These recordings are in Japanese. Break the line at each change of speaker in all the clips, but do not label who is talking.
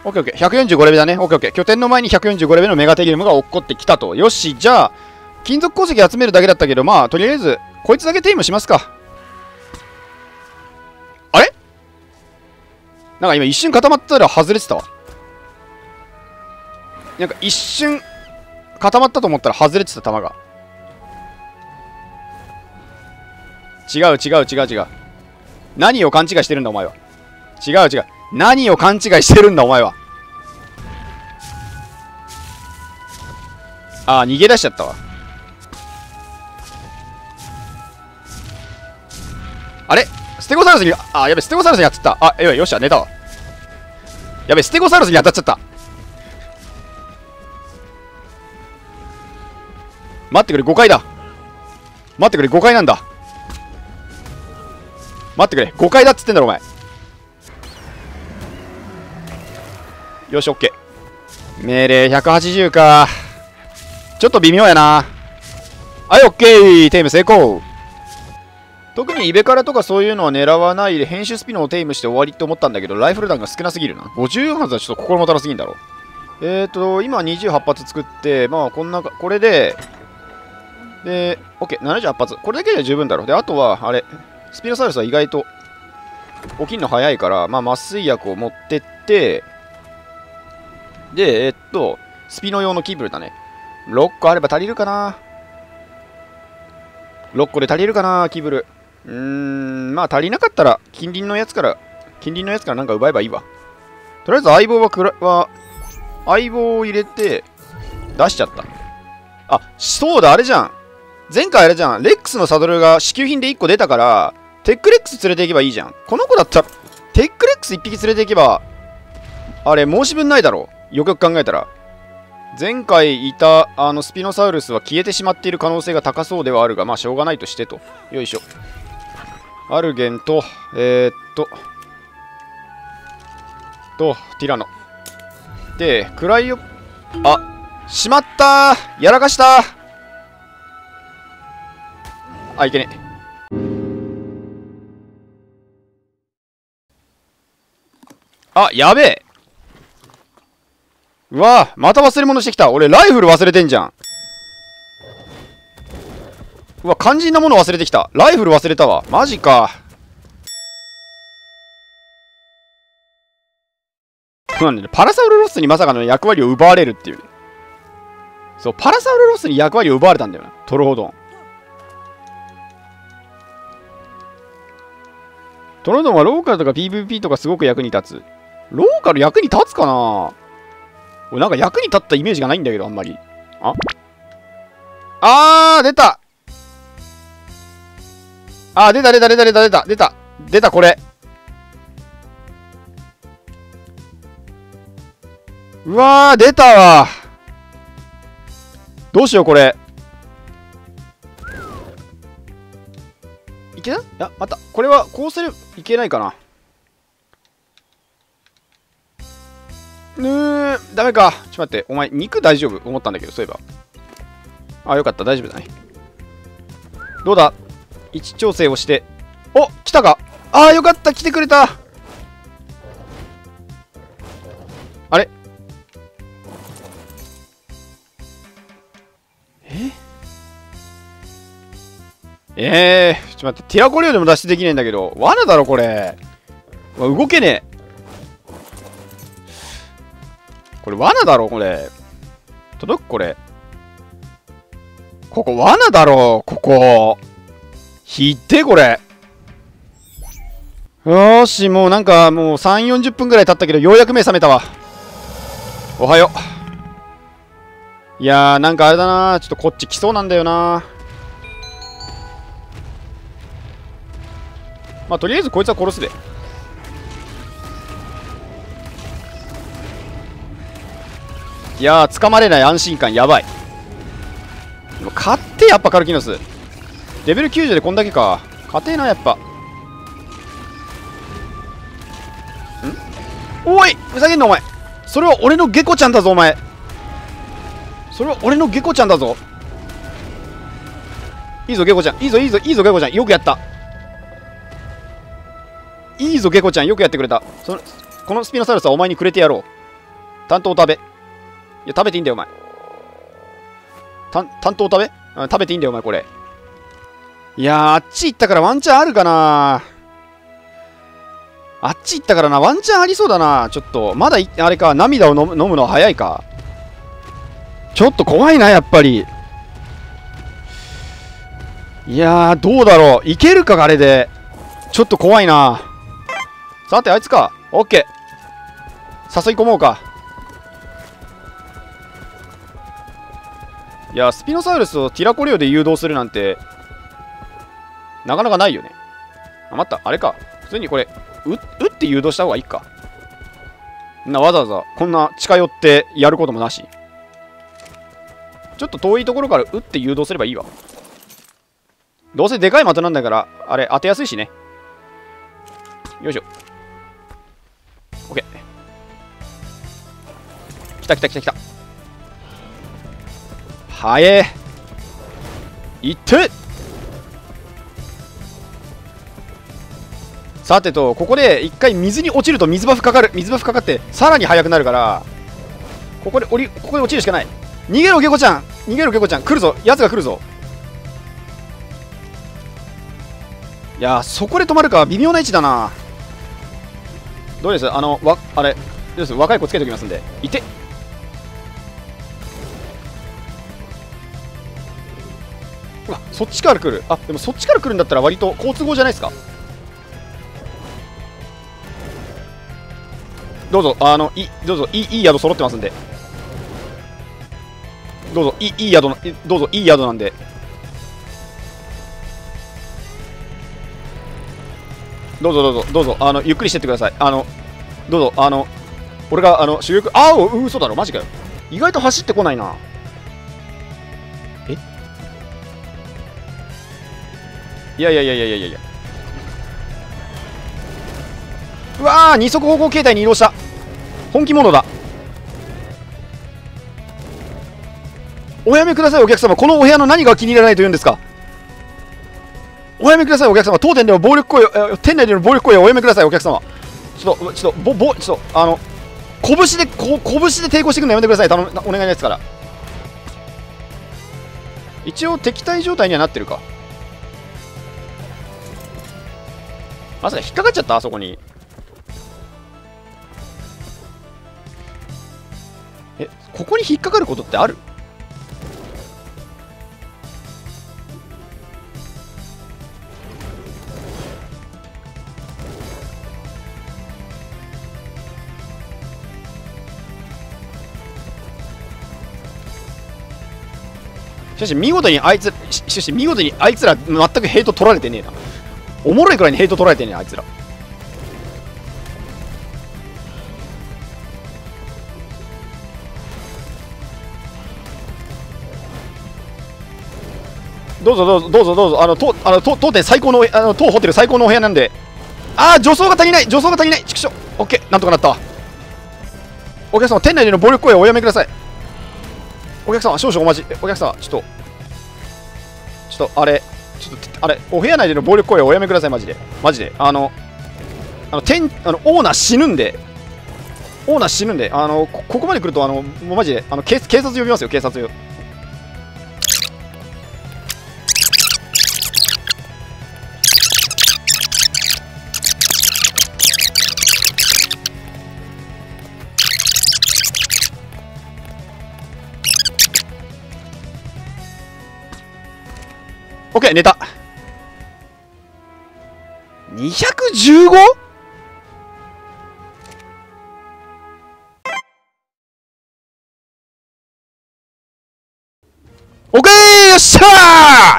オッケーオッケー。145レベルだね。オッケーオッケー。拠点の前に145レベルのメガテゲルムが落っこってきたと。よし、じゃあ、金属鉱石集めるだけだったけど、まあ、とりあえず、こいつだけテイムしますか。あれなんか今一瞬固まったら外れてたわ。なんか一瞬固まったと思ったら外れてた球が。違う違う違う違う。何を勘違いしてるんだお前は。違う違う。何を勘違いしてるんだお前は。ああ、逃げ出しちゃったわ。あれステゴサウルスに、あ、やべ、ステゴサウルスに当たった。あ、やべ、よっしゃ、寝たわ。やべ、ステゴサウルスに当たっちゃった。待ってくれ、5階だ。待ってくれ、5階なんだ。待ってくれ、5階だっつってんだろ、お前。よし、オッケー。命令180か。ちょっと微妙やな。はい、オッケー。テイム成功。特にイベカラとかそういうのは狙わないで編集スピノをテイムして終わりって思ったんだけど、ライフル弾が少なすぎるな。50発はちょっと心もたなすぎんだろ。今28発作って、まあこんな、これで、OK、78発。これだけで十分だろ。で、あとは、あれ、スピノサウルスは意外と起きるの早いから、まあ麻酔薬を持ってって、で、スピノ用のキーブルだね。6個あれば足りるかな。6個で足りるかな、キーブル。まあ足りなかったら近隣のやつからなんか奪えばいいわ。とりあえず相棒相棒を入れて出しちゃった。あ、そうだ、あれじゃん。前回あれじゃん。レックスのサドルが支給品で1個出たから、テックレックス連れていけばいいじゃん。この子だったら、テックレックス1匹連れていけば、あれ申し分ないだろう。よくよく考えたら。前回いたスピノサウルスは消えてしまっている可能性が高そうではあるが、まあしょうがないとしてと。よいしょ。アルゲンと、ティラノ。で、クライオ、あ、しまったー、やらかしたー。あ、いけねえ。あ、やべえ。うわぁ、また忘れ物してきた。俺、ライフル忘れてんじゃん。うわ、肝心なもの忘れてきた。ライフル忘れたわ。マジか。なんでね、パラサウルロスにまさかの役割を奪われるっていう。そう、パラサウルロスに役割を奪われたんだよな。トロホドン。トロホドンはローカルとか PVP とかすごく役に立つ。ローカル役に立つかな。俺なんか役に立ったイメージがないんだけど、あんまり。出た。出た、これ。うわー、出たわ。どうしよう、これ。いけない？いや、また。これは、こうすればいけないかな。ダメか。ちょっと待って。お前、肉大丈夫思ったんだけど、そういえば。あ、よかった。大丈夫だね。どうだ？位置調整をして。お、来たか？よかった。来てくれた。あれ？ちょっと待って。ティラコリオでも脱出できないんだけど。罠だろ、これ。動けねえ。これ罠だろ、これ。届くこれ。ここ罠だろ、ここ。ひってこれ。よーし、もうなんかもう3、40分ぐらい経ったけど、ようやく目覚めたわ。おはよう。いやー、なんかあれだな。ちょっとこっち来そうなんだよな。まあ、とりあえずこいつは殺すで。いやー、掴まれない安心感やばい。でも勝ってやっぱカルキノス。レベル90でこんだけか。勝てえな、やっぱ。おいふざけんな、お前。それは俺のゲコちゃんだぞ、お前。それは俺のゲコちゃんだぞ。いいぞ、ゲコちゃん。いいぞ、ゲコちゃん。よくやった。いいぞ、ゲコちゃん。よくやってくれた。このスピノサウルスはお前にくれてやろう。 担当食べ。いや、食べていいんだよ、お前。担当食べ、食べていいんだよ、お前、これ。いやー、あっち行ったからワンチャンあるかな。あっち行ったからな、ワンチャンありそうだな。ちょっと、まだあれか、涙を飲むのは早いか。ちょっと怖いな、やっぱり。いやー、どうだろう。いけるか、あれで。ちょっと怖いな。さて、あいつか。オッケー。誘い込もうか。いや、スピノサウルスをティラコリオで誘導するなんて、なかなかないよね。あ、待った。あれか。普通にこれ、打って誘導した方がいいか。わざわざ、こんな近寄ってやることもなし。ちょっと遠いところから打って誘導すればいいわ。どうせでかい的なんだから、あれ、当てやすいしね。よいしょ。オッケー。来た来た来た来た。はえー。いってさてと、ここで一回水に落ちると水バフかかる。水バフかかって、さらに速くなるから、ここで落ちるしかない。逃げろ、ゲコちゃん。逃げろ、ゲコちゃん。来るぞ。奴が来るぞ。いやー、そこで止まるか。微妙な位置だな。どうですあれ、どうです若い子つけておきますんで。いて。うわ、そっちから来る。あ、でもそっちから来るんだったら割と好都合じゃないですか。どうぞ、どうぞ、いい宿揃ってますんで。どうぞ、いい宿どうぞ、いい宿なんで。どうぞどうぞ、どうぞ、ゆっくりしてってください。どうぞ、俺が、主力、嘘だろ、マジかよ。意外と走ってこないな。えいやいやいやいやいやいや。うわー、二足歩行形態に移動した。本気者だ。おやめください、お客様。このお部屋の何が気に入らないと言うんですか。おやめください、お客様。当店での暴力行為、店内での暴力行為をおやめください、お客様。ちょっと、拳で抵抗してくるのやめてください。お願いですから。一応、敵対状態にはなってるか。まさか引っかかっちゃった、あそこに。ここに引っかかることってある？しかし見事にあいつら全くヘイト取られてねえな。おもろいくらいにヘイト取られてねえあいつら。どうぞどうぞどうぞどうぞ、当店最高の当ホテル最高のお部屋なんで。助走が足りない、助走が足りない。畜生。オッケー、なんとかなった。お客様、店内での暴力行為をおやめください。お客様、少々お待ち。お客様、ちょっとあれ、お部屋内での暴力行為をおやめください。マジでオーナー死ぬんで、ここまで来るともうマジで警察呼びますよ。警察よ。オッケー、寝た。 215？ オッケー、よっしゃ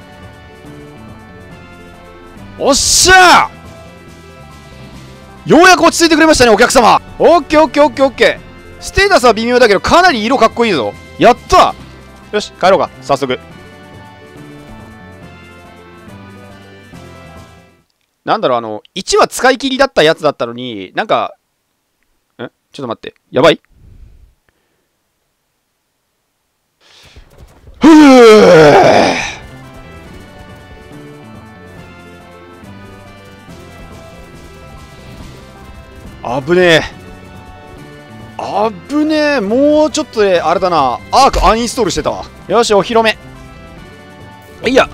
ー、おっしゃー、ようやく落ち着いてくれましたね、お客様。オッケーオッケーオッケーオッケー。ステータスは微妙だけどかなり色かっこいいぞ。やった。よし、帰ろうか、早速。なんだろう、1は使い切りだったやつだったのに、なんか、ちょっと待って、やばい？ふぅー、危ねえ。 あぶねえ。もうちょっとであれだな、アークアンインストールしてたわ。よし、お披露目。いや、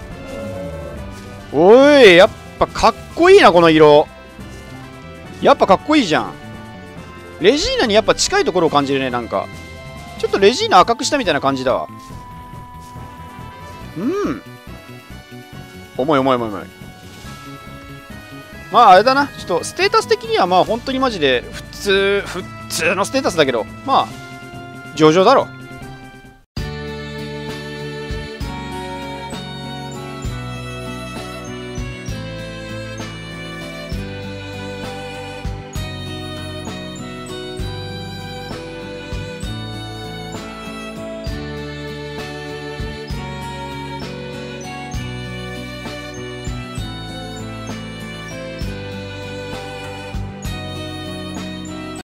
おい、やっぱかっこいいな、この色。やっぱかっこいいじゃん。レジーナにやっぱ近いところを感じるね。なんかちょっとレジーナ赤くしたみたいな感じだわ。重い重い重い重い。まああれだな、ちょっとステータス的にはまあ本当にマジで普通のステータスだけど、まあ上々だろ。